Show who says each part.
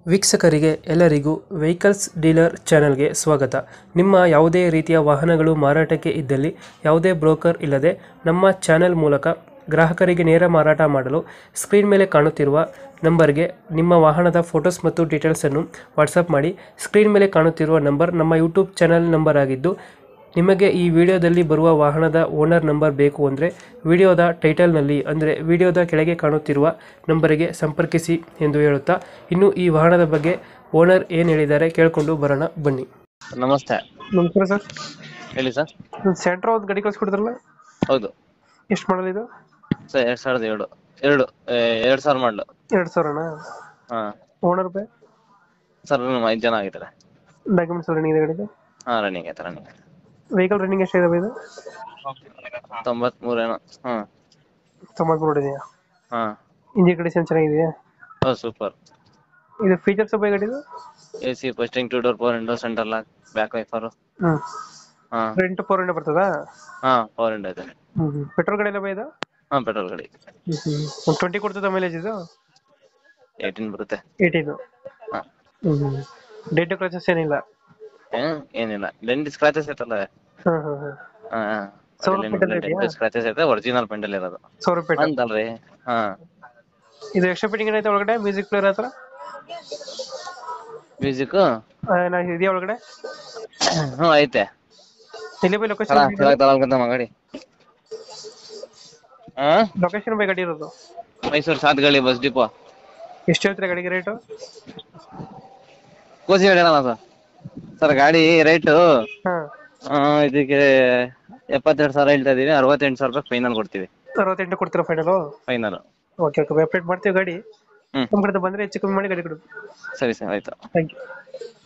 Speaker 1: ವೀಕ್ಷಕರಿಗೆ ಎಲ್ಲರಿಗೂ vehicles dealer ಚಾನೆಲ್ಗೆ ಸ್ವಾಗತ. ನಿಮ್ಮ ಯಾವುದೇ ರೀತಿಯ ವಾಹನಗಳು ಮಾರಾಟಕ್ಕೆ ಇದ್ದಲ್ಲಿ ಯಾವುದೇ ಬ್ರೋಕರ್ ಇಲ್ಲದೆ ನಮ್ಮ ಚಾನೆಲ್ ಮೂಲಕ ಗ್ರಾಹಕರಿಗೆ ನೇರ ಮಾರಾಟ ಮಾಡಲು ಸ್ಕ್ರೀನ್ ಮೇಲೆ ಕಾಣುತ್ತಿರುವ ನಂಬರ್ಗೆ ನಿಮ್ಮ ವಾಹನದ ಫೋಟೋಸ್ ಮತ್ತು ಡೀಟೇಲ್ಸನ್ನು ವಾಟ್ಸಪ್ ಮಾಡಿ. ಸ್ಕ್ರೀನ್ ಮೇಲೆ ಕಾಣುತ್ತಿರುವ ನಂಬರ್ ನಮ್ಮ ಯೂಟ್ಯೂಬ್ ಚಾನೆಲ್ ನಂಬರ್ ಆಗಿದ್ದು, ನಿಮಗೆ ಈ ವಿಡಿಯೋದಲ್ಲಿ ಬರುವ ವಾಹನದ ಓನರ್ ನಂಬರ್ ಬೇಕು ಅಂದರೆ ವಿಡಿಯೋದ ಟೈಟಲ್ನಲ್ಲಿ ಅಂದರೆ ವಿಡಿಯೋದ ಕೆಳಗೆ ಕಾಣುತ್ತಿರುವ ನಂಬರಿಗೆ ಸಂಪರ್ಕಿಸಿ ಎಂದು ಹೇಳುತ್ತಾ, ಇನ್ನು ಈ ವಾಹನದ ಬಗ್ಗೆ ಓನರ್ ಏನು ಹೇಳಿದ್ದಾರೆ ಕೇಳಿಕೊಂಡು ಬರೋಣ ಬನ್ನಿ.
Speaker 2: ನಮಸ್ತೆ.
Speaker 1: ನಮಸ್ಕಾರ ಸರ್.
Speaker 2: ಹೇಳಿ ಸರ್.
Speaker 1: ಸೆಂಟ್ರೋ ಒಂದು ಗಾಡಿ ಕಳಿಸ್ಕೊಡಿದ್ರಲ್ಲ,
Speaker 2: ಹೌದು
Speaker 1: ಎಷ್ಟು ಮಾಡಲ್ ಇದು?
Speaker 2: ಸರ್ 2007 ಮಾಡಲು.
Speaker 1: 2000ನಾ?
Speaker 2: ಹಾ
Speaker 1: ಓನರ್ ಬೈ
Speaker 2: ಸರ್, 5 ಜನ ಆಗಿದ್ದಾರೆ.
Speaker 1: ಡಾಕ್ಯುಮೆಂಟ್ಸ್ ರನ್ನಿಂಗ್ ಇದೆ ಗಾಡಿದು?
Speaker 2: ಹಾ, ರನ್ನಿಂಗ್ ಆಯ್ತು.
Speaker 1: ವೆಹಿಕಲ್ ರನ್ನಿಂಗ್ ಎಷ್ಟಿದಾವೆ ಇದು?
Speaker 2: 93 ಏನೋ.
Speaker 1: 93 ಇದೆಯಾ?
Speaker 2: ಹಾ,
Speaker 1: ಇಂಜಿನ್ ಕಂಡೀಷನ್ ಚೆನ್ನಾಗಿದೆಯಾ?
Speaker 2: ಹೌದು, ಸೂಪರ್.
Speaker 1: ಇದು ಫೀಚರ್ಸ್ ಬೈ ಗಾಡಿದು?
Speaker 2: AC, ಫಸ್ಟಿಂಗ್, 2 door, power window, centre lock, back wiper. ಹಾ
Speaker 1: ಫ್ರಂಟ್ ಪವರ್ ವಿಂಡೋ ಬರ್ತದಾ?
Speaker 2: ಹಾ, ಪವರ್ ವಿಂಡೋ ಇದೆ.
Speaker 1: ಪೆಟ್ರೋಲ್ ಗಾಡಿ ಎಲ್ಲ ಬೈ ಇದು?
Speaker 2: ಹಾ, ಪೆಟ್ರೋಲ್ ಗಾಡಿ.
Speaker 1: ಒಂದು 20 ಕೊಡ್ತದ ಮೈಲೇಜ್ ಇದು?
Speaker 2: 18 ಬರುತ್ತೆ.
Speaker 1: 18.
Speaker 2: ಹಾ.
Speaker 1: ಡೆಂಟ್ ಕ್ರಾಚಸ್ ಏನಿಲ್ಲ?
Speaker 2: ಏನಿಲ್ಲ, ಡೆಂಟ್ ಸ್ಕ್ರಾಚಸ್ ಐತಲ್ಲ. ಹಾ, ಡೆಂಟ್ ಸ್ಕ್ರಾಚಸ್ ಐತೆ, ಒರಿಜಿನಲ್ ಪೆಂಡಲ್ ಇರೋದು.
Speaker 1: 1000 ರೂಪಾಯಿ
Speaker 2: ಅಂತಲ್ರಿ. ಹಾ,
Speaker 1: ಇದು ಎಕ್ಸ್ಟ್ರಾ ಫಿಟ್ಟಿಂಗ್ ಏನೈತೆ ಒಳಗಡೆ? ಮ್ಯೂಸಿಕ್ ಪ್ಲೇಯರ್ ಹತ್ರ
Speaker 2: ಮ್ಯೂಸಿಕ್
Speaker 1: ಇದೆಯಾ ಒಳಗಡೆ?
Speaker 2: ಹ್ಞೂ ಐತೆ.
Speaker 1: ಎಲ್ಲಿ ಬೈ ಲೊಕೇಶನ್?
Speaker 2: ಗಾಡಿ
Speaker 1: ಲೊಕೇಶನ್ ಬೈ ಗಾಡಿ ಇರೋದು?
Speaker 2: Mysuru Sathagalli bus depot.
Speaker 1: ಎಷ್ಟು ಹೇಳ್ತೀರಾ ಗಾಡಿಗೆ ರೇಟು?
Speaker 2: ಕೋಸಿ ಹೇಳಲ್ಲ ಸರ್, ಗಾಡಿ ರೇಟು
Speaker 1: ಹಾ,
Speaker 2: ಇದಕ್ಕೆ 72,000 ಹೇಳ್ತಾ ಇದೀವಿ. 68,000 ರೂಪಾಯಿ ಫೈನಲ್ ಕೊಡ್ತೀವಿ.
Speaker 1: 68 ಕೊಡ್ತೀರಾ final?
Speaker 2: Final.
Speaker 1: Okay okay, update ಮಾಡ್ತೀವಿ ಗಾಡಿ. ನಮ್ಮ ಕಡೆ ಬಂದ್ರೆ ಹೆಚ್ಚು ಕಮ್ಮಿ ಮಾಡಿ ಗಾಡಿ ಕೊಡು.
Speaker 2: ಸರಿ ಸರ್, ಆಯ್ತು.
Speaker 1: Thank you.